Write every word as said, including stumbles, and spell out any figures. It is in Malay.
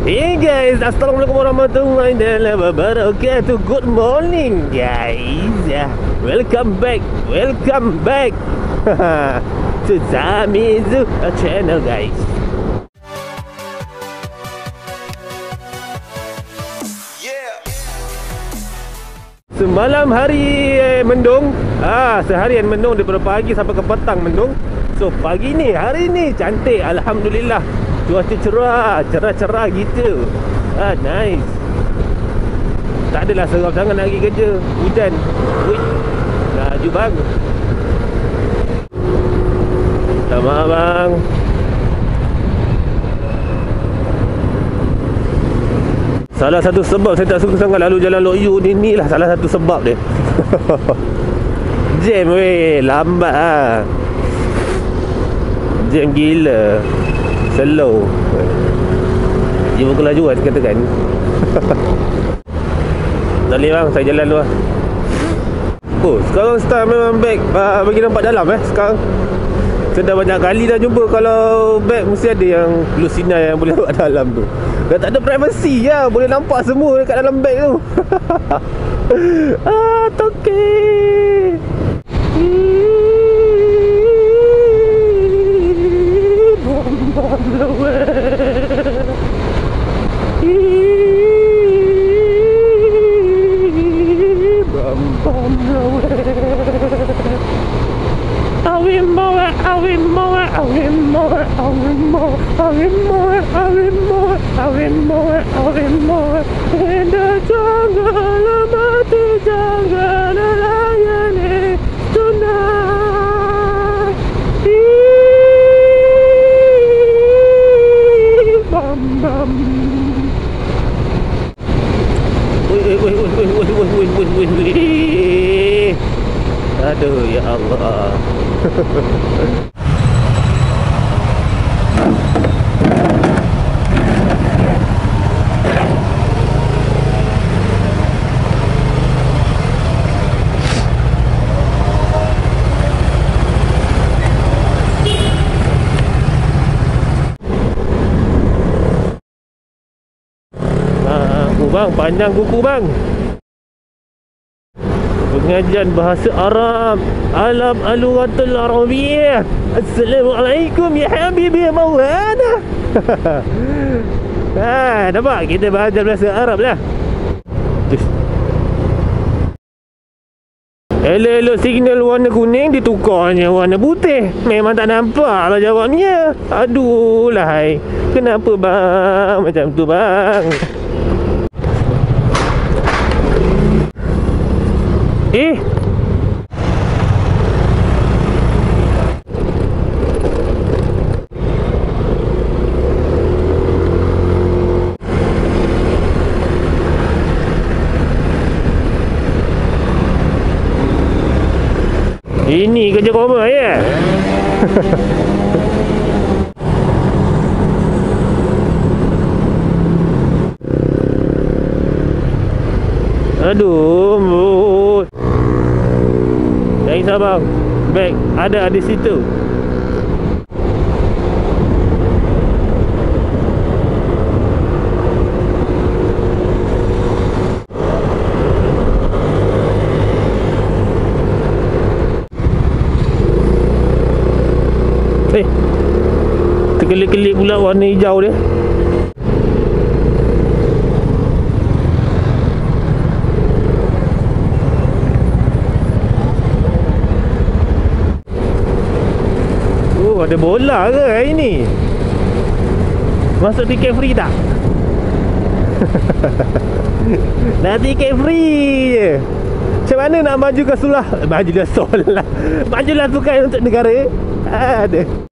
Hey guys, Assalamualaikum warahmatullahi wabarakatuh. Good morning guys. Welcome back, welcome back to Zhamizu channel guys. Semalam hari eh, mendung. Ah, seharian mendung daripada pagi sampai ke petang mendung. So pagi ni, hari ni cantik, alhamdulillah. Cuaca cerah, cerah-cerah gitu. Ah, nice. Tak adalah seram sangat nak pergi kerja. Hujan. Ui. Laju bang. Tak maaf bang. Salah satu sebab saya tak suka sangat lalu jalan Lok Yu ni, ni lah salah satu sebab dia. Jam weh, lambat lah. Jam gila. Slow. Jiwa kelajuan katakan. Tak boleh bang, saya jalan dulu lah. Oh, sekarang style memang bag uh, bagi nampak dalam eh sekarang. Saya dah banyak kali dah jumpa kalau bag mesti ada yang lusina yang boleh nampak dalam tu. Dah tak ada privacy ya, boleh nampak semua dekat dalam bag tu. Ah, toke. Aduh ya Allah. Ah, bang, panjang kuku bang. Pengajian bahasa Arab alam alughatul arabiyyah. Assalamualaikum ya habibi maulana. Ha, nampak kita belajar bahasa Arab lah. Elok-elok signal warna kuning ditukarnya warna putih. Memang tak nampak lah jawabnya. Aduh lah, kenapa bang macam tu bang? Eh, ini kerja korang ya. Aduh. Dah risau bang. Bag ada di situ. Eh, terkelip-kelip pula warna hijau dia. Ada bola ke hari ni? Masuk tiket free tak? Nak tiket free je. Macam mana nak maju ke sulah? Majulah solat. Majulah sukan untuk negara. Ada.